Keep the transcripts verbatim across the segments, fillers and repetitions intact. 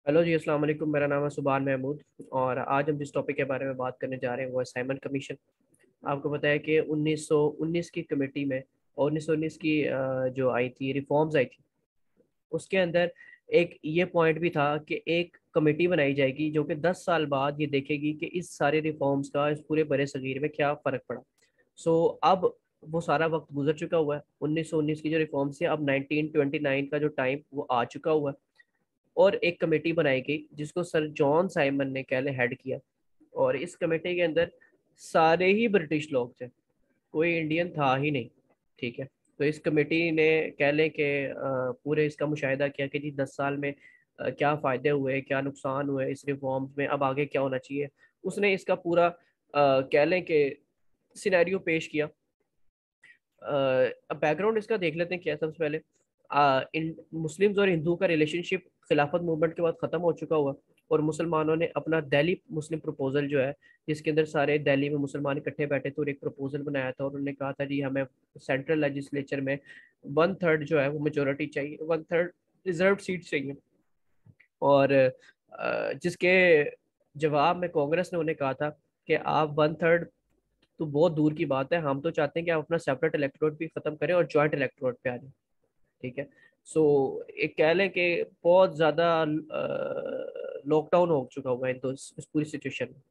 Hello जी, अस्सलाम वालेकुम। मेरा नाम है सुभान महमूद और आज हम जिस टॉपिक के बारे में बात करने जा रहे हैं वो है साइमन कमीशन। आपको पता है कि उन्नीस सौ उन्नीस की कमेटी में और उन्नीस सौ उन्नीस की अ, जो आई थी, रिफॉर्म्स आई थी, उसके अंदर एक ये पॉइंट भी था कि एक कमेटी बनाई जाएगी जो कि दस साल बाद ये देखेगी कि इस सारे रिफॉर्म्स का इस पूरे बड़े सगीर में क्या फ़र्क पड़ा। सो अब वो सारा वक्त गुजर चुका हुआ है। उन्नीस सौ उन्नीस की जो रिफॉर्म्स है, अब नाइनटीन ट्वेंटी नाइन का जो टाइम वो आ चुका हुआ है और एक कमेटी बनाई गई जिसको सर जॉन साइमन ने कहले हेड किया। और इस कमेटी के अंदर सारे ही ब्रिटिश लोग थे, कोई इंडियन था ही नहीं। ठीक है। तो इस कमेटी ने कह लें कि अ, पूरे इसका मुशाहिदा किया कि जी दस साल में अ, क्या फ़ायदे हुए, क्या नुकसान हुए इस रिफॉर्म्स में, अब आगे क्या होना चाहिए। उसने इसका पूरा अ, कह लें कि सिनेरियो पेश किया। अब बैकग्राउंड इसका देख लेते हैं क्या है। सबसे पहले आ, इन मुस्लिम्स और हिंदू का रिलेशनशिप खिलाफत मूवमेंट के बाद ख़त्म हो चुका हुआ और मुसलमानों ने अपना दिल्ली मुस्लिम प्रपोजल जो है, जिसके अंदर सारे दिल्ली में मुसलमान इकट्ठे बैठे थे और एक प्रपोजल बनाया था और उन्होंने कहा था जी हमें सेंट्रल लेजिस्लेचर में वन थर्ड जो है वो मेजोरिटी चाहिए, वन थर्ड रिजर्व सीट चाहिए। और अ, जिसके जवाब में कांग्रेस ने उन्हें कहा था कि आप वन थर्ड तो बहुत दूर की बात है, हम तो चाहते हैं कि आप अपना सेपरेट इलेक्टोरेट भी खत्म करें और जॉइंट इलेक्टोरेट पे आ जाए। ठीक है। सो एक कह लें कि बहुत ज़्यादा लॉकडाउन हो चुका हुआ है तो इस, इस पूरी सिचुएशन में,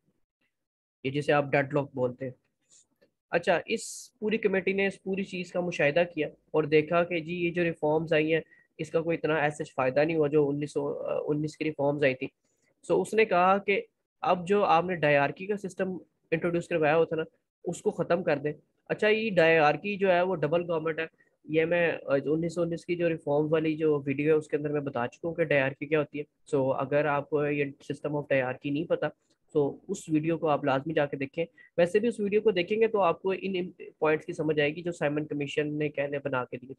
ये जिसे आप डेडलॉक बोलते हैं। अच्छा, इस पूरी कमेटी ने इस पूरी चीज़ का मुशाहिदा किया और देखा कि जी ये जो रिफॉर्म्स आई हैं इसका कोई इतना ऐसा फ़ायदा नहीं हुआ जो उन्नीस सौ उन्नीस की रिफॉर्म्स आई थी। सो उसने कहा कि अब जो आपने डायरकी का सिस्टम इंट्रोड्यूस करवाया होता ना, उसको ख़त्म कर दें। अच्छा, ये डायरकी जो है वो डबल गवर्नमेंट है। ये मैं उन्नीस सौ उन्नीस की जो रिफॉर्म वाली जो वीडियो है उसके अंदर मैं बता चुका हूँ कि डायरकी क्या होती है। सो अगर आपको ये सिस्टम ऑफ डायरकी नहीं पता तो उस वीडियो को आप लाजमी जाके देखें। वैसे भी उस वीडियो को देखेंगे तो आपको इन पॉइंट्स की समझ आएगी जो साइमन कमीशन ने कहने बना के दिए।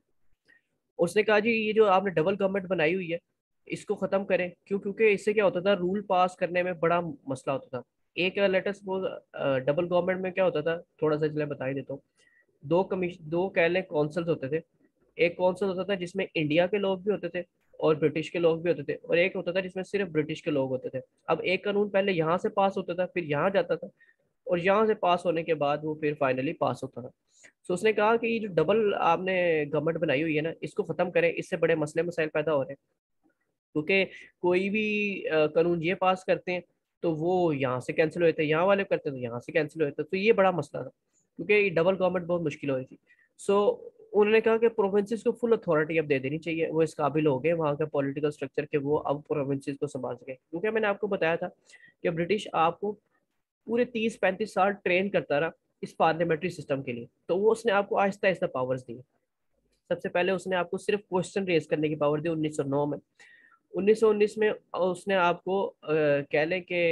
उसने कहा जी ये जो आपने डबल गवर्नमेंट बनाई हुई है इसको खत्म करें। क्यों? क्योंकि इससे क्या होता था, रूल पास करने में बड़ा मसला होता था। एक लेटर सपोज डबल गवर्नमेंट में क्या होता था, थोड़ा सा चले बता ही देता हूँ। दो कमीशन दो कह लें कौंसल्स होते थे। एक कौंसल होता था जिसमें इंडिया के लोग भी होते थे और ब्रिटिश के लोग भी होते थे, और एक होता था जिसमें सिर्फ ब्रिटिश के लोग होते थे। अब एक कानून पहले यहाँ से पास होता था, फिर यहाँ जाता था, और यहाँ से पास होने के बाद वो फिर फाइनली पास होता था। तो उसने कहा कि ये जो डबल आपने गवर्नमेंट बनाई हुई है ना, इसको खत्म करें, इससे बड़े मसले मसाइल पैदा हो रहे हैं। क्योंकि कोई भी अ, कानून ये पास करते हैं तो वो यहाँ से कैंसिल हो जाते हैं, यहाँ वाले करते हैं तो यहाँ से कैंसिल हो जाते हैं। तो ये बड़ा मसला था क्योंकि ये डबल गवर्नमेंट बहुत मुश्किल हो रही थी। सो उन्होंने कहा कि प्रोविंसेस को फुल अथॉरिटी अब दे देनी चाहिए, वो इस काबिल हो गए वहाँ का पॉलिटिकल स्ट्रक्चर के, वो अब प्रोविंसेस को संभाल सके। क्योंकि मैंने आपको बताया था कि ब्रिटिश आपको पूरे तीस पैंतीस साल ट्रेन करता रहा इस पार्लियामेंट्री सिस्टम के लिए, तो वो उसने आपको आहिस्ता आहिस्ता पावर्स दी। सबसे पहले उसने आपको सिर्फ क्वेश्चन रेज करने की पावर दी उन्नीस सौ नौ में। उन्नीस सौ उन्नीस में उसने आपको अ, कह लें कि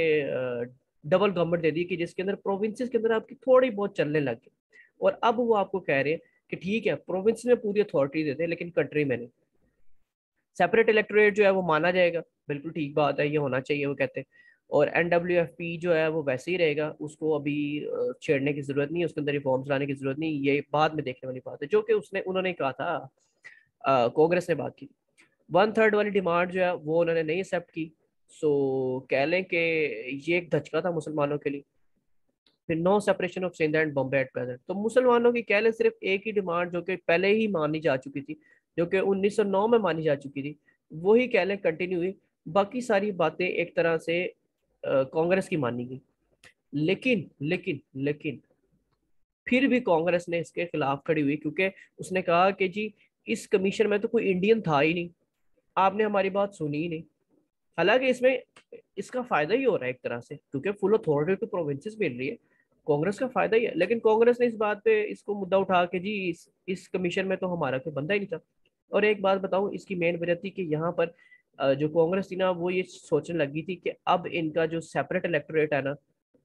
डबल गवर्नमेंट दे दी कि जिसके अंदर प्रोविंसेस के अंदर आपकी थोड़ी बहुत चलने लग गई। और अब वो आपको कह रहे हैं कि ठीक है प्रोविंस में पूरी अथॉरिटी देते हैं लेकिन कंट्री में नहीं। सेपरेट इलेक्टोरेट जो है वो माना जाएगा, बिल्कुल ठीक बात है, ये होना चाहिए वो कहते हैं। और एन डब्ल्यू एफ पी जो है वो वैसे ही रहेगा, उसको अभी अ, छेड़ने की जरूरत नहीं है, उसके अंदर रिफॉर्म्स लाने की जरूरत नहीं, ये बाद में देखने वाली बात है जो कि उसने उन्होंने कहा था। अ, कांग्रेस ने बात की वन थर्ड वाली डिमांड जो है वो उन्होंने नहीं एक्सेप्ट की। सो कह लें कि ये एक धचका था मुसलमानों के लिए। फिर no separation of Sindh and Bombay at present, तो मुसलमानों की कह लें सिर्फ एक ही डिमांड जो कि पहले ही मानी जा चुकी थी, जो कि उन्नीस सौ नौ में मानी जा चुकी थी, वही कह लें कंटिन्यू हुई। बाकी सारी बातें एक तरह से अ, कांग्रेस की मानी गई। लेकिन लेकिन लेकिन फिर भी कांग्रेस ने इसके खिलाफ खड़ी हुई क्योंकि उसने कहा कि जी इस कमीशन में तो कोई इंडियन था ही नहीं, आपने हमारी बात सुनी ही नहीं। हालांकि इसमें इसका फायदा ही हो रहा है एक तरह से क्योंकि फुल अथॉरिटी तो प्रोविंसेस मिल रही है, कांग्रेस का फायदा ही है। लेकिन कांग्रेस ने इस बात पे इसको मुद्दा उठा के जी इस इस कमीशन में तो हमारा कोई बंदा ही नहीं था। और एक बात बताऊं, इसकी मेन वजह थी कि यहाँ पर अ, जो कांग्रेस थी ना वो ये सोचने लगी थी कि अब इनका जो सेपरेट इलेक्टोरेट है ना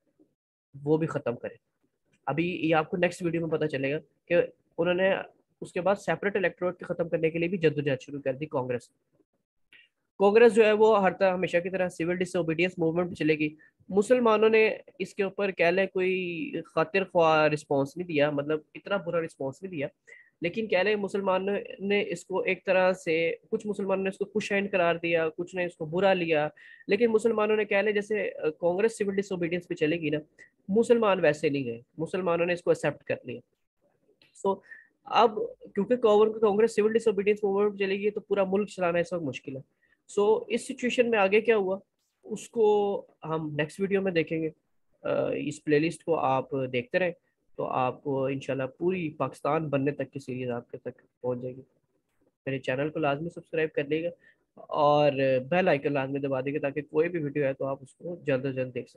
वो भी खत्म करें। अभी ये आपको नेक्स्ट वीडियो में पता चलेगा कि उन्होंने उसके बाद सेपरेट इलेक्टोरेट को खत्म करने के लिए भी जद्दोजहद शुरू कर दी कांग्रेस। कांग्रेस जो है वो हर तरह हमेशा की तरह सिविल डिसोबीडियंस मूवमेंट पे चलेगी। मुसलमानों ने इसके ऊपर कह लें कोई खातिर ख्वाह रिस्पॉन्स नहीं दिया, मतलब इतना बुरा रिस्पॉन्स नहीं दिया। लेकिन कह रहे मुसलमानों ने इसको एक तरह से, कुछ मुसलमानों ने इसको खुश हैंड करार दिया, कुछ ने इसको बुरा लिया। लेकिन मुसलमानों ने कह ले जैसे अ, कांग्रेस सिविल डिसोबीडियंस पे चलेगी ना, मुसलमान वैसे नहीं गए, मुसलमानों ने इसको एक्सेप्ट कर लिया। सो अब क्योंकि Congress Congress civil disobedience movement में चलेगी तो पूरा मुल्क चलाना इस वक्त मुश्किल है। सो इस सिचुएशन में आगे क्या हुआ उसको हम नेक्स्ट वीडियो में देखेंगे। अ, इस प्लेलिस्ट को आप देखते रहें तो आपको इंशाल्लाह पूरी पाकिस्तान बनने तक की सीरीज आपके तक पहुंच जाएगी। मेरे चैनल को लाजमी सब्सक्राइब कर लीजिएगा और बेल आइकन लाजमी दबा दीजिएगा ताकि कोई भी वीडियो है तो आप उसको जल्द से जल्द देख सकें।